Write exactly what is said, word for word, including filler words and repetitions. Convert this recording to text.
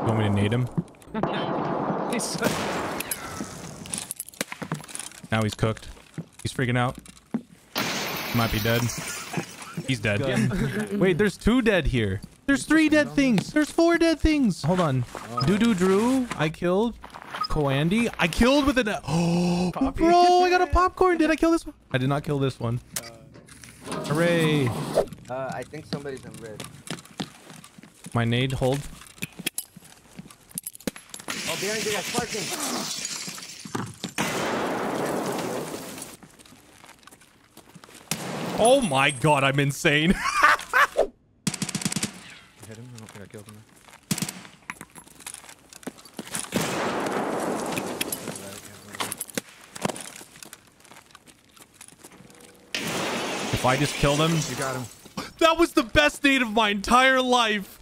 want me to nade him? He's Now he's cooked. He's freaking out. Might be dead. He's dead. Wait, there's two dead here. There's three dead things. There's four dead things. Hold on. Doo Doo Drew, I killed. Coandy, I killed with an. Oh, bro, I got a popcorn. Did I kill this one? I did not kill this one. Hooray. Uh, I think somebody's in red. My nade hold. Oh, behind you guys, parking. Oh my god, I'm insane. hit him. I don't think I killed him. If I just killed him. You got him. That was the best nade of my entire life.